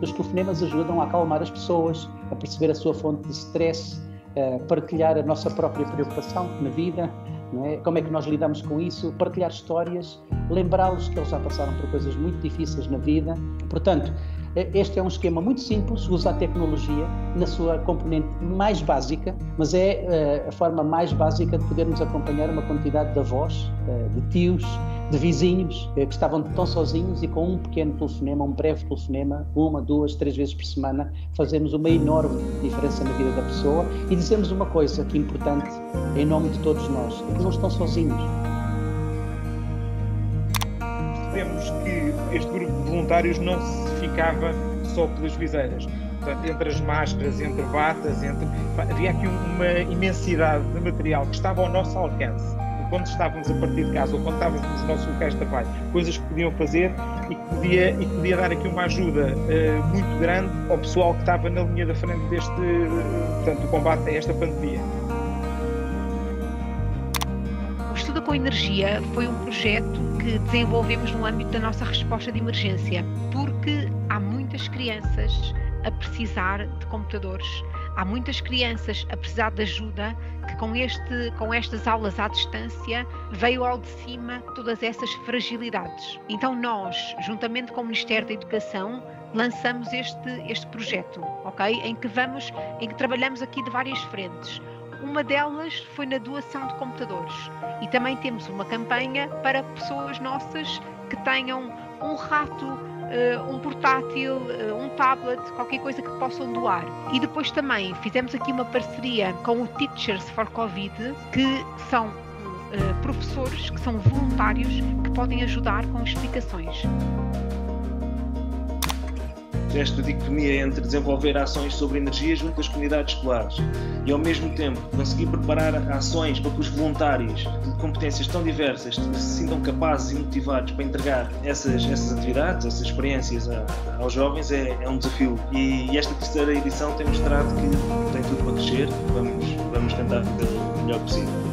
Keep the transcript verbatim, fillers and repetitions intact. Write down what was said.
os telefonemas ajudam a acalmar as pessoas, a perceber a sua fonte de stress, a partilhar a nossa própria preocupação na vida, não é? Como é que nós lidamos com isso, partilhar histórias, lembrá-los que eles já passaram por coisas muito difíceis na vida. Portanto, este é um esquema muito simples, usa a tecnologia na sua componente mais básica, mas é uh, a forma mais básica de podermos acompanhar uma quantidade de avós, uh, de tios, de vizinhos uh, que estavam tão sozinhos, e com um pequeno telefonema, um breve telefonema, uma, duas, três vezes por semana, fazemos uma enorme diferença na vida da pessoa e dizemos uma coisa que é importante em nome de todos nós: eles não estão sozinhos. Percebemos que este grupo de voluntários não se ficava só pelas viseiras. Portanto, entre as máscaras, entre batas, entre... havia aqui uma imensidade de material que estava ao nosso alcance. Quando estávamos a partir de casa ou quando estávamos nos nossos locais de trabalho, coisas que podiam fazer e que podia, e que podia dar aqui uma ajuda uh, muito grande ao pessoal que estava na linha da frente deste, uh, portanto, do combate a esta pandemia. O Estuda com Energia foi um projeto que desenvolvemos no âmbito da nossa resposta de emergência, porque há muitas crianças a precisar de computadores, há muitas crianças a precisar de ajuda, que com, este, com estas aulas à distância veio ao de cima todas essas fragilidades. Então nós, juntamente com o Ministério da Educação, lançamos este, este projeto, ok? Em que vamos, em que trabalhamos aqui de várias frentes. Uma delas foi na doação de computadores e também temos uma campanha para pessoas nossas que tenham um rato, um portátil, um tablet, qualquer coisa que possam doar. E depois também fizemos aqui uma parceria com o Teachers for Covid, que são professores, que são voluntários, que podem ajudar com explicações. Esta dicotomia entre desenvolver ações sobre energia junto às comunidades escolares e, ao mesmo tempo, conseguir preparar ações para que os voluntários de competências tão diversas se sintam capazes e motivados para entregar essas, essas atividades, essas experiências a, aos jovens é, é um desafio. E, e esta terceira edição tem mostrado que tem tudo para crescer. Vamos, vamos tentar fazer o melhor possível.